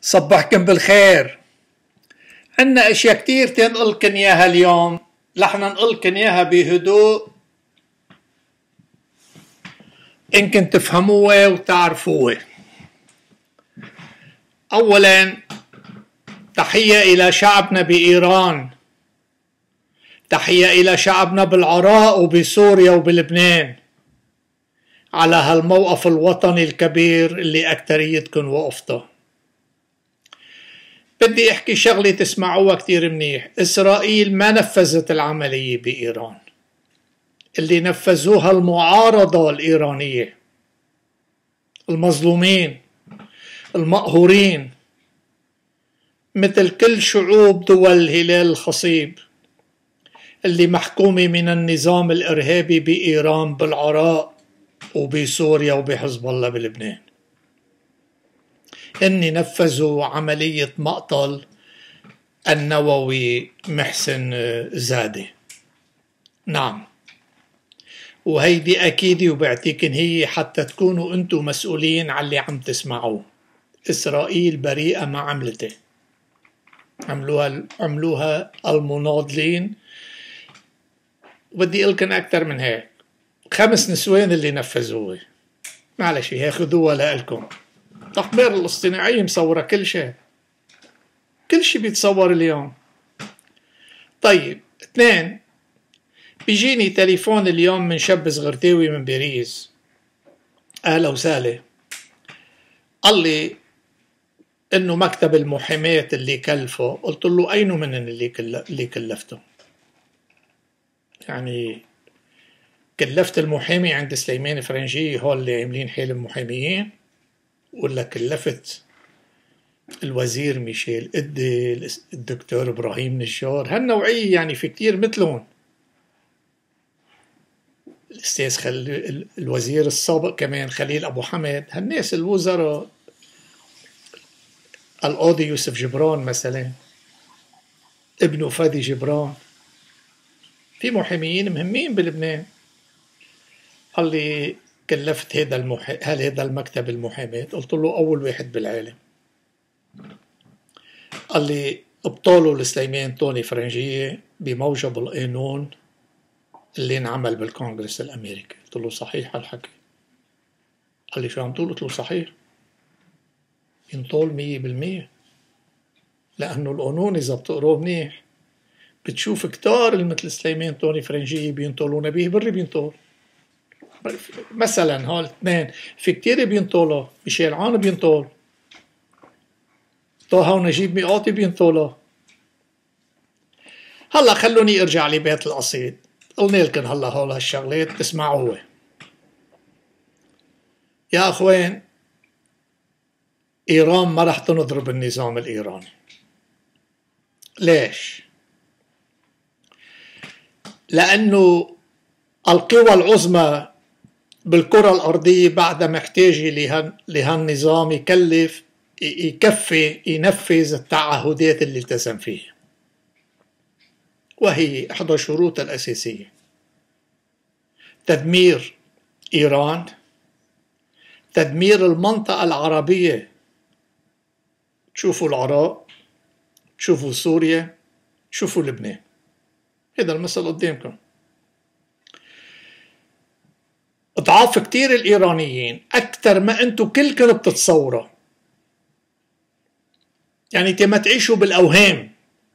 صبحكم بالخير. عنا اشياء كتير تنقلكن اياها اليوم، رح ننقلكن اياها بهدوء يمكن تفهموها وتعرفوها. اولا تحية الى شعبنا بايران، تحية الى شعبنا بالعراق وبسوريا وبلبنان على هالموقف الوطني الكبير اللي اكتريتكن وقفته. بدي احكي شغلة تسمعوها كتير منيح. اسرائيل ما نفذت العملية بايران، اللي نفذوها المعارضة الايرانية، المظلومين المقهورين مثل كل شعوب دول الهلال الخصيب اللي محكومة من النظام الارهابي بايران بالعراق وبسوريا وبحزب الله بلبنان. إني نفذوا عملية مقتل النووي محسن زادة. نعم، وهيدي أكيدة وبعتيكن هي حتى تكونوا أنتم مسؤولين على اللي عم تسمعوه. إسرائيل بريئة ما عملته، عملوها المناضلين. وبدي أقولكن أكتر من هيك، 5 نسوان اللي نفذوه، معلش هاخذوها لألكم. الأقمار الاصطناعية مصورة كل شيء، كل شيء بيتصور اليوم. طيب 2، بيجيني تليفون اليوم من شاب صغرتاوي من باريس، أهلا وسهلا، قال لي إنه مكتب المحاماة اللي كلفه. قلت له أين من اللي كلفته؟ يعني كلفت المحامي عند سليمان فرنجي هول اللي عاملين حالهم محاميين، ولا كلفت الوزير ميشيل إدي، الدكتور إبراهيم نجار، هالنوعية يعني في كتير مثلهم، الأستاذ الوزير السابق كمان خليل أبو حمد، هالناس الوزراء، القاضي يوسف جبران مثلا، ابنه فادي جبران، في محاميين مهمين بلبنان. قال لي كلفت هذا المكتب المحاماة. قلت له أول واحد بالعالم. قال لي ابطاله لسليمان توني فرنجية بموجب القانون اللي انعمل بالكونغرس الأمريكي. قلت له صحيح هالحكي؟ قال لي شو عم تقول؟ قلت له صحيح، ينطول 100%، لأنه القانون إذا بتقروه منيح بتشوف كتار مثل سليمان توني فرنجية بينطولوا، نبيه بري بينطول مثلا، هول 2 في كتير بينطولوا، ميشيل عون بينطول، طه ونجيب ميقاتي بينطولوا. هلا خلوني ارجع لبيت القصيد. قلنا لكم هلا هول هالشغلات تسمعوها يا اخوان. ايران ما رح تنضرب النظام الايراني. ليش؟ لانه القوى العظمى بالكرة الارضية بعدها محتاجة لهالنظام يكفي ينفذ التعهدات اللي التزم فيها، وهي إحدى الشروط الأساسية: تدمير إيران، تدمير المنطقة العربية. تشوفوا العراق، تشوفوا سوريا، تشوفوا لبنان، هذا المثل قدامكم. اضعاف كتير الإيرانيين، أكتر ما أنتم كلكم بتتصوروا. يعني ما تعيشوا بالأوهام.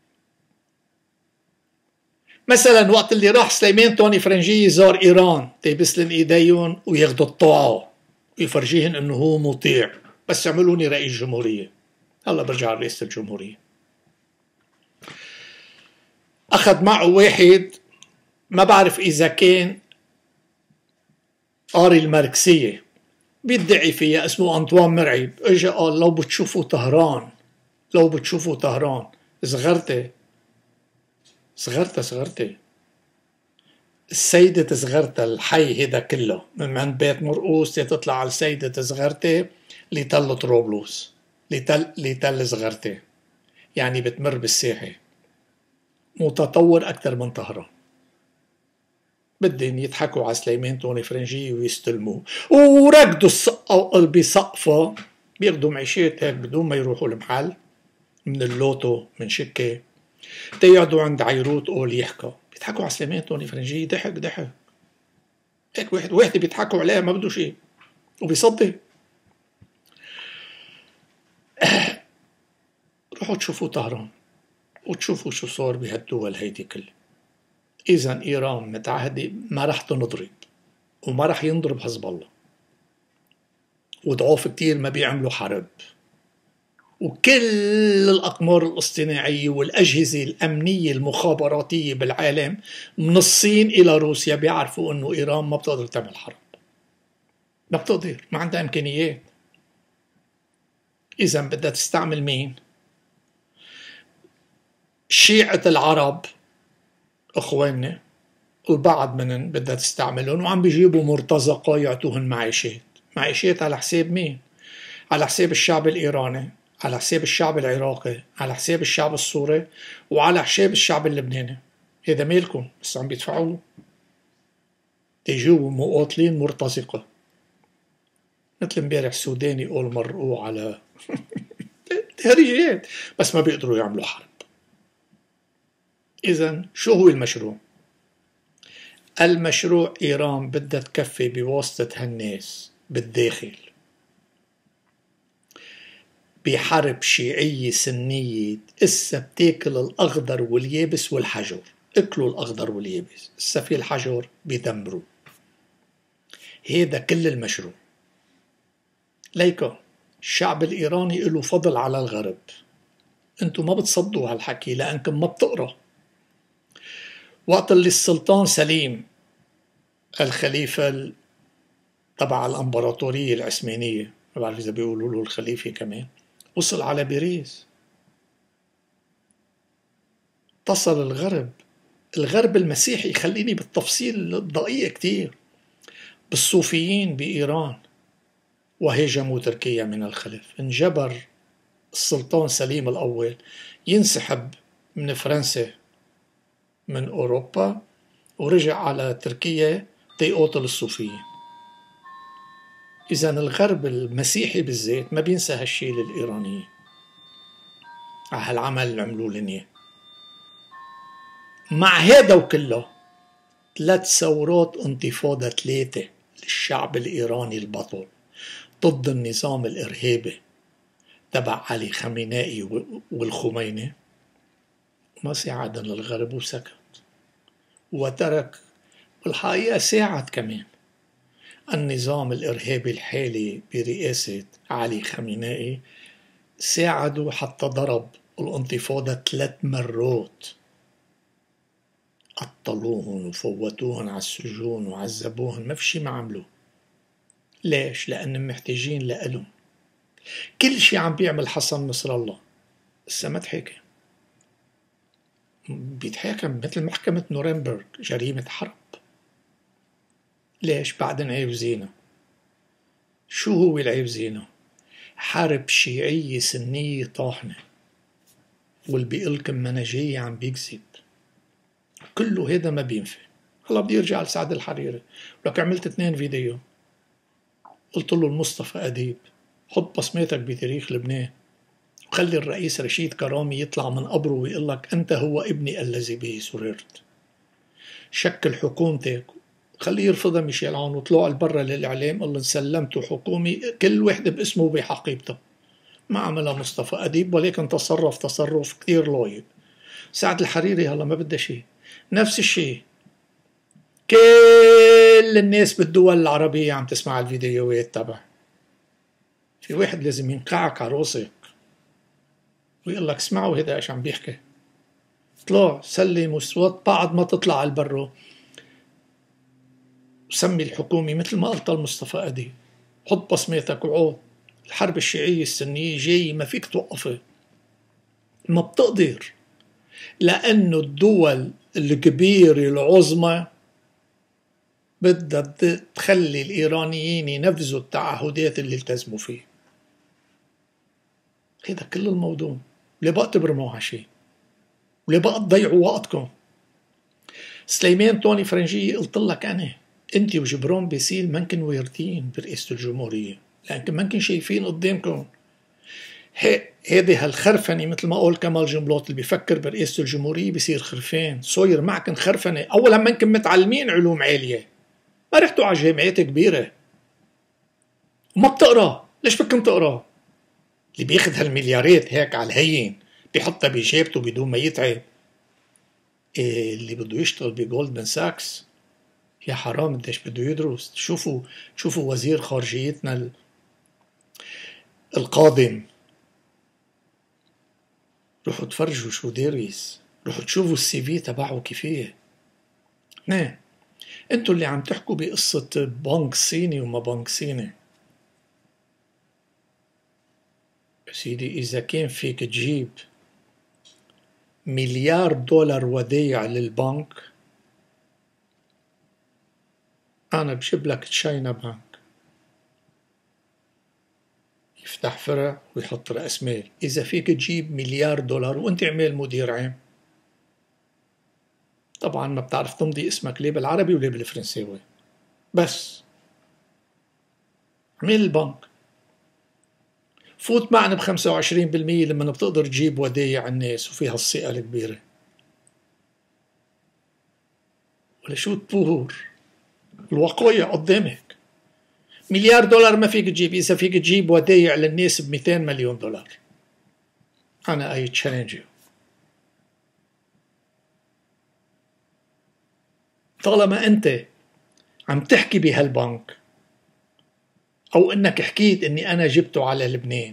مثلا وقت اللي راح سليمان توني فرنجي زار إيران، تيبسلن إيديهم وياخدوا الطاعة ويفرجيهن إنه هو مطيع، بس يعملوني رئيس جمهورية. هلا برجع رئيس الجمهورية. أخذ معه واحد ما بعرف إذا كان قاري الماركسية، بيدعي فيها، اسمه أنطوان مرعيب. اجا قال لو بتشوفوا طهران، لو بتشوفوا طهران. صغرتي السيدة صغرتها، الحي هيدا كله من عند بيت مرقوس تطلع على السيدة صغرتي لتل طروبلوس، لتل صغرتي، يعني بتمر بالساحة. متطور أكتر من طهران. بدهم يضحكوا على سليمان توني فرنجي ويستلموه، وركضوا بسقفه بياخدوا معيشات هيك بدون ما يروحوا المحل، من اللوتو من شكة، تيقعدوا عند عيروت قول يحكوا، بيضحكوا على سليمان توني فرنجي. ضحك هيك واحد بيضحكوا عليه ما بده شيء وبيصدق. روحوا تشوفوا طهران وتشوفوا شو صار بهالدول هيدي كلها. إذا إيران متعهدة ما رح تنضرب وما رح ينضرب حزب الله، وضعوف كتير ما بيعملوا حرب، وكل الأقمار الاصطناعية والأجهزة الأمنية المخابراتية بالعالم من الصين إلى روسيا بيعرفوا أنه إيران ما بتقدر تعمل حرب، ما بتقدر، ما عندها إمكانيات. إذا بدها تستعمل مين؟ شيعة العرب أخواننا، البعض منهم بدها تستعملهم، وعم بيجيبوا مرتزقة يعطوهن معيشات على حساب مين؟ على حساب الشعب الإيراني، على حساب الشعب العراقي، على حساب الشعب السوري، وعلى حساب الشعب اللبناني. هذا مالكم بس عم بيدفعوه تيجوا مقاتلين مرتزقة، مثل امبارح سوداني قول مرقوه على تهريجات، بس ما بيقدروا يعملوا حرب. إذن شو هو المشروع؟ المشروع إيران بدها تكفي بواسطة هالناس بالداخل بحرب شيعية سنية. إسا بتاكل الأخضر واليابس والحجر، اكلوا الأخضر واليابس، إسا في الحجر بيدمروا. هيدا كل المشروع. ليكو الشعب الإيراني له فضل على الغرب، انتو ما بتصدوا هالحكي لأنكم ما بتقرأ. وقت اللي السلطان سليم الخليفة تبع الامبراطورية العثمانية، ما بعرف إذا بيقولوا له الخليفة كمان، وصل على باريس، اتصل الغرب المسيحي، خليني بالتفصيل الدقيق كتير، بالصوفيين بإيران، وهاجموا تركيا من الخلف. انجبر السلطان سليم الأول ينسحب من فرنسا من أوروبا، ورجع على تركيا تيقاتل الصوفيين. إذن الغرب المسيحي بالذات ما بينسى هالشي للإيرانيين على هالعمل اللي عملوه لنيا. مع هذا وكله 3 ثورات انتفاضة 3 للشعب الإيراني البطل ضد النظام الإرهابي تبع علي خامنئي والخميني، ما ساعد الغرب وسكت وترك. بالحقيقة ساعد كمان النظام الإرهابي الحالي برئاسة علي خامنئي، ساعدوا حتى ضرب الانتفاضة 3 مرات، قتلوهن وفوتوهن على السجون وعذبوهن، ما في شي ما عملوه. ليش؟ لأنهم محتاجين لألهم. كل شي عم بيعمل حسن نصر الله لسه ما تحاكم، بيتحاكم مثل محكمة نورنبرغ، جريمة حرب. ليش؟ بعدين عيب زينة. شو هو العيب زينة؟ حرب شيعية سنية طاحنة، واللي بيقلكم منهجية عم بيكذب. كله هيدا ما بينفع. هلا بدي ارجع لسعد الحريري، ولك عملت 2 فيديو قلت له المصطفى أديب حط بصماتك بتاريخ لبنان، وخلي الرئيس رشيد كرامي يطلع من قبره ويقول لك أنت هو ابني الذي به سررت. شكل حكومتك، خليه يرفضها ميشيل عون، وطلعوا لبرا للإعلام قال سلمته حكومي كل وحدة باسمه وبحقيبته. ما عملها مصطفى أديب، ولكن تصرف كتير لايق. سعد الحريري هلا ما بدها شيء، نفس الشيء. كل الناس بالدول العربية عم تسمع الفيديوهات تبع. في واحد لازم ينقعك على راسك ويقول لك اسمعوا هيدا ايش عم بيحكي. اطلع سلم وصوت بعد ما تطلع على البرو، وسمي الحكومة مثل ما قلت المصطفى أديب، حط بصماتك وعود. الحرب الشيعية السنية جاي ما فيك توقفها، ما بتقدر، لأنه الدول الكبيرة العظمى بدها تخلي الإيرانيين ينفذوا التعهدات اللي التزموا فيه. هذا كل الموضوع. ليه بقى تبرموا على شيء؟ وليه بقى تضيعوا وقتكم؟ سليمان توني فرنجي قلت لك أنا، أنت وجبران باسيل منكن ويرتين برئاسة الجمهورية، لكن ما يمكن شايفين قدامكم. هذه هالخرفنة مثل ما قول كمال جنبلاط، اللي بيفكر برئاسة الجمهورية بيصير خرفان. صاير معكن خرفنة. أولا ما يمكن متعلمين علوم عالية، ما رحتوا على جامعات كبيرة وما بتقرا. ليش بدكم تقرا؟ اللي بياخد هالمليارات هيك على الهين بيحطها بجيبته بدون ما يتعب. اللي بده يشتغل بجولدمان ساكس، يا حرام قديش بده يدرس. شوفوا وزير خارجيتنا القادم، روحوا تفرجوا شو دارس، روحوا تشوفوا السي في تبعه كيفية. نعم، انتوا اللي عم تحكوا بقصة بنك صيني وما بنك صيني. سيدي إذا كان فيك تجيب $1,000,000,000 وديع للبنك، أنا بجيب لك تشاينا بنك يفتح فرع ويحط رأس مال. إذا فيك تجيب $1,000,000,000 وأنت عمال مدير عام، طبعا ما بتعرف تمضي اسمك ليه بالعربي وليه بالفرنساوي، بس عمال البنك فوت معنا ب25% لما بتقدر تجيب ودايع الناس وفيها الثقة الكبيرة. ولا شو الطهور الوقاية قدامك. $1,000,000,000 ما فيك تجيب. إذا فيك تجيب ودايع للناس ب$200,000,000، أنا أي تشالنج يو. طالما أنت عم تحكي بهالبنك أو إنك حكيت إني أنا جبته على لبنان،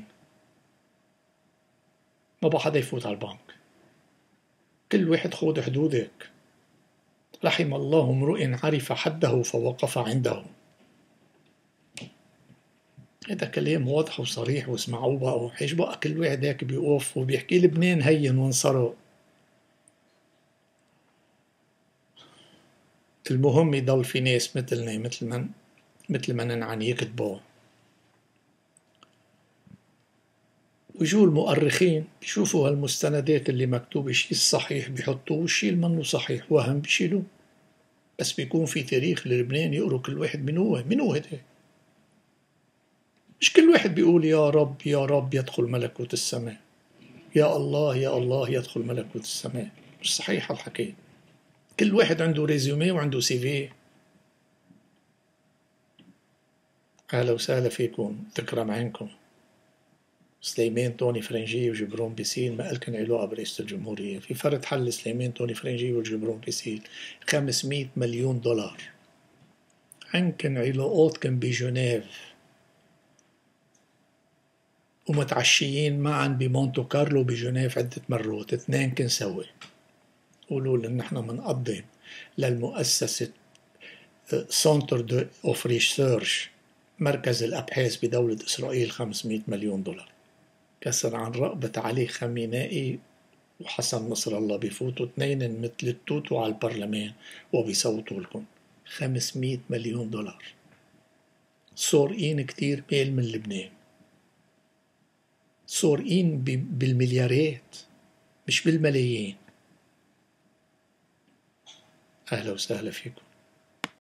ما بقى حدا يفوت على البنك. كل واحد خود حدودك. رحم الله امرؤ عرف حده فوقف عنده. هذا كلام واضح وصريح واسمعوه بقى. ايش بقى كل واحد هيك بيقف وبيحكي لبنان هين وانصروا. المهم يضل في ناس مثلنا مثل ما ننعن يكتبوا، ويجوا المؤرخين بيشوفوا هالمستندات اللي مكتوب الشيء الصحيح بيحطوه والشيء اللي منه صحيح وهم بيشيلوه. بس بيكون في تاريخ للبنان يقروا كل واحد من هو هذا. مش كل واحد بيقول يا رب يا رب يدخل ملكوت السماء، يا الله يا الله يدخل ملكوت السماء. مش صحيح الحكي. كل واحد عنده ريزومي وعنده سي في. أهلا وسهلا فيكم، تكرم عينكم. سليمان توني فرنجي وجبرون بيسيل ما إلكن علاقة برئاسة الجمهورية. في فرد حل سليمان توني فرنجي وجبرون بيسيل $500,000,000. عنكن علاقات كان بجنيف ومتعشيين معا بمونتو كارلو بجنيف عدة مرات، 2 كن سوا. قولوا لنا نحن منقدم للمؤسسة سنتر اوف ريسيرش، مركز الأبحاث بدولة إسرائيل، $500,000,000. كسر عن رقبة علي خامنائي وحسن نصر الله بيفوتوا 2 مثل التوتو على البرلمان وبيصوتوا لكم. $500,000,000. سورقين كتير مال من لبنان، سورقين بالمليارات مش بالملايين. أهلا وسهلا فيكم.